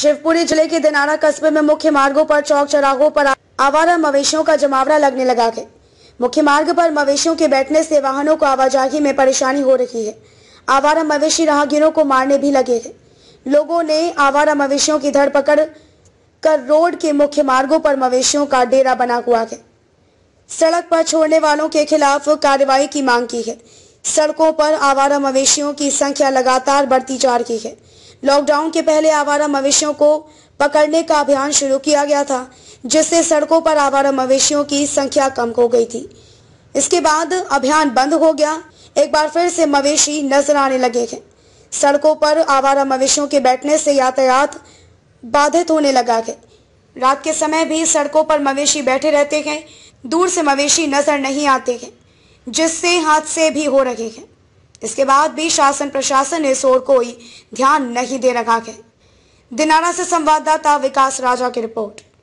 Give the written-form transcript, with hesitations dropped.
शिवपुरी जिले के दिनारा कस्बे में मुख्य मार्गों पर चौक चौराहों पर आवारा मवेशियों का जमावड़ा लगने लगा है। मुख्य मार्ग पर मवेशियों के बैठने से वाहनों को आवाजाही में परेशानी हो रही है। आवारा मवेशी राहगीरों को मारने भी लगे हैं। लोगों ने आवारा मवेशियों की धरपकड़ कर रोड के मुख्य मार्गों पर मवेशियों का डेरा बना हुआ है। सड़क पर छोड़ने वालों के खिलाफ कार्रवाई की मांग की है। सड़कों पर आवारा मवेशियों की संख्या लगातार बढ़ती जा रही है। लॉकडाउन के पहले आवारा मवेशियों को पकड़ने का अभियान शुरू किया गया था, जिससे सड़कों पर आवारा मवेशियों की संख्या कम हो गई थी। इसके बाद अभियान बंद हो गया। एक बार फिर से मवेशी नजर आने लगे हैं। सड़कों पर आवारा मवेशियों के बैठने से यातायात बाधित होने लगा है। रात के समय भी सड़कों पर मवेशी बैठे रहते हैं। दूर से मवेशी नजर नहीं आते हैं, जिससे हादसे भी हो रहे हैं। इसके बाद भी शासन प्रशासन ने इस ओर कोई ध्यान नहीं दे रखा है। दिनारा से संवाददाता विकास राजा की रिपोर्ट।